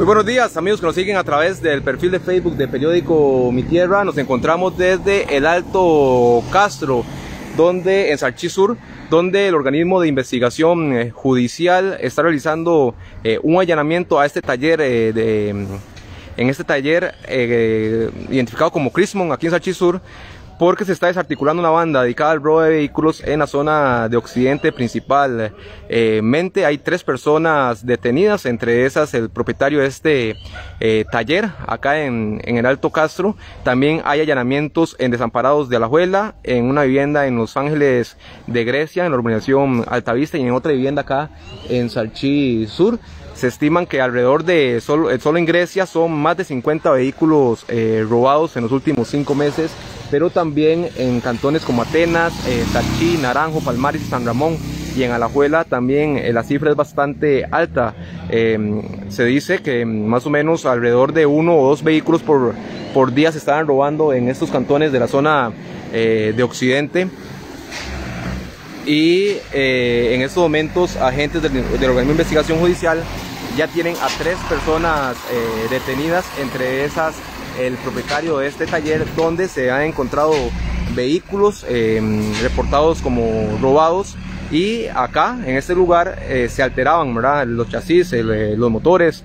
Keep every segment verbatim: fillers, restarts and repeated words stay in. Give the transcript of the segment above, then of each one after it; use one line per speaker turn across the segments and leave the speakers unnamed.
Muy buenos días, amigos que nos siguen a través del perfil de Facebook de Periódico Mi Tierra. Nos encontramos desde el Alto Castro, donde en Salchi Sur, donde el organismo de investigación eh, judicial está realizando eh, un allanamiento a este taller eh, de, en este taller eh, identificado como Crismon aquí en Salchi Sur, porque se está desarticulando una banda dedicada al robo de vehículos en la zona de occidente principalmente. Eh, hay tres personas detenidas, entre esas el propietario de este eh, taller acá en, en el Alto Castro. También hay allanamientos en Desamparados de Alajuela, en una vivienda en Los Ángeles de Grecia, en la urbanización Altavista, y en otra vivienda acá en Salchi Sur. Se estiman que alrededor de, solo, solo en Grecia, son más de cincuenta vehículos eh, robados en los últimos cinco meses, pero también en cantones como Atenas, eh, Salchi, Naranjo, Palmares y San Ramón, y en Alajuela también eh, la cifra es bastante alta. Eh, se dice que más o menos alrededor de uno o dos vehículos por, por día se estaban robando en estos cantones de la zona eh, de occidente. Y eh, en estos momentos agentes del, del organismo de investigación judicial ya tienen a tres personas eh, detenidas, entre esas el propietario de este taller, donde se han encontrado vehículos eh, reportados como robados. Y acá en este lugar eh, se alteraban, ¿verdad?, los chasis, el, los motores,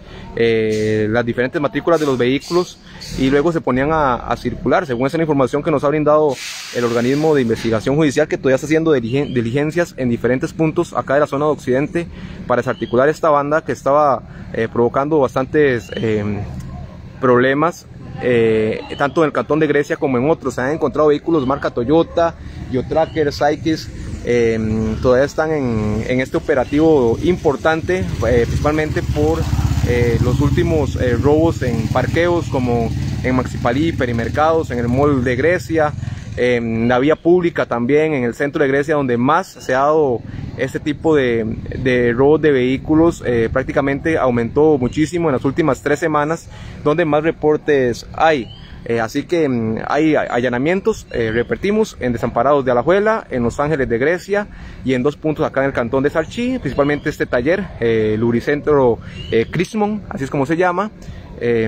eh, las diferentes matrículas de los vehículos, y luego se ponían a, a circular, según esa información que nos ha brindado el organismo de investigación judicial, que todavía está haciendo diligencias en diferentes puntos acá de la zona de occidente para desarticular esta banda que estaba eh, provocando bastantes eh, problemas. Eh, tanto en el cantón de Grecia como en otros. Se han encontrado vehículos marca Toyota, Geotracker, Psychis. Eh, todavía están en, en este operativo importante, eh, principalmente por eh, los últimos eh, robos en parqueos como en Maxipalí, Perimercados, en el Mall de Grecia, en la vía pública también, en el centro de Grecia, donde más se ha dado este tipo de, de robos de vehículos. Eh, prácticamente aumentó muchísimo en las últimas tres semanas, donde más reportes hay. Eh, así que mmm, hay allanamientos, eh, repetimos, en Desamparados de Alajuela, en Los Ángeles de Grecia y en dos puntos acá en el cantón de Salchi, principalmente este taller, eh, Lubricentro eh, Crismon, así es como se llama. Eh,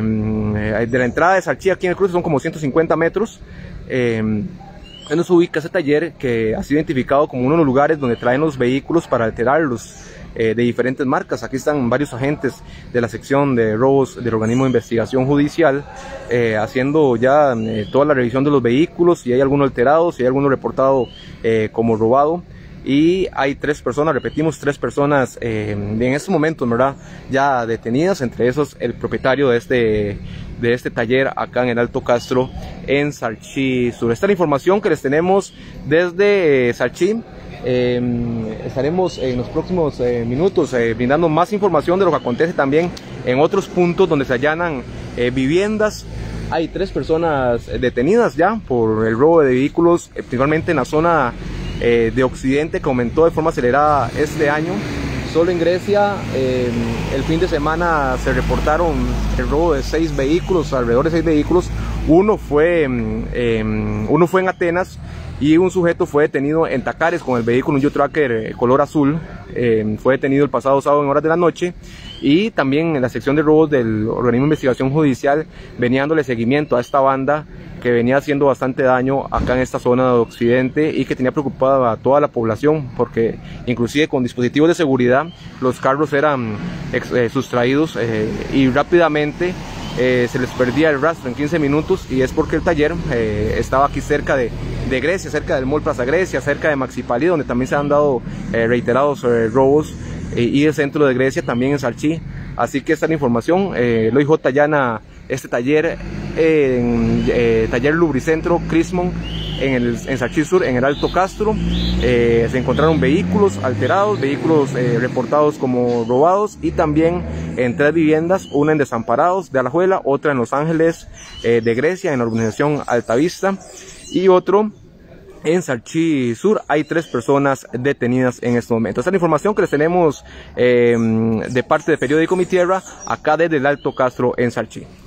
de la entrada de Salchi aquí en el cruce son como ciento cincuenta metros. Eh, nos ubica ese taller, que ha sido identificado como uno de los lugares donde traen los vehículos para alterarlos, eh, de diferentes marcas. Aquí están varios agentes de la sección de robos del organismo de investigación judicial eh, haciendo ya eh, toda la revisión de los vehículos, si hay alguno alterado, si hay alguno reportado eh, como robado. Y hay tres personas, repetimos, tres personas eh, en estos momentos, ¿verdad?, ya detenidas, entre esos el propietario de este, de este taller acá en el Alto Castro en Salchi Sur. Esta es la información que les tenemos desde eh, Salchi. Eh, estaremos en los próximos eh, minutos eh, brindando más información de lo que acontece también en otros puntos donde se allanan eh, viviendas. Hay tres personas detenidas ya por el robo de vehículos, eh, principalmente en la zona Eh, de occidente, que aumentó de forma acelerada este año. Solo en Grecia eh, el fin de semana se reportaron el robo de seis vehículos, alrededor de seis vehículos. Uno fue, eh, uno fue en Atenas, y un sujeto fue detenido en Tacares con el vehículo, un Geotracker eh, color azul. Eh, fue detenido el pasado sábado en horas de la noche. Y también en la sección de robos del organismo de investigación judicial venía dándole seguimiento a esta banda que venía haciendo bastante daño acá en esta zona de occidente, y que tenía preocupada a toda la población, porque inclusive con dispositivos de seguridad los carros eran eh, sustraídos eh, y rápidamente eh, se les perdía el rastro en quince minutos. Y es porque el taller eh, estaba aquí cerca de, de Grecia, cerca del Mall Plaza Grecia, cerca de Maxipalí, donde también se han dado eh, reiterados eh, robos, eh, y el centro de Grecia también en Salchi. Así que esta es la información. eh, el O I J allana este taller, eh, en, eh, taller Lubricentro Crismon en, el, en Salchi Sur, en el Alto Castro. Eh, se encontraron vehículos alterados, vehículos eh, reportados como robados, y también en tres viviendas, una en Desamparados de Alajuela, otra en Los Ángeles eh, de Grecia, en la urbanización Altavista, y otro en Salchi Sur. Hay tres personas detenidas en este momento. Esta es la información que les tenemos eh, de parte de Periódico Mi Tierra, acá desde el Alto Castro en Salchi.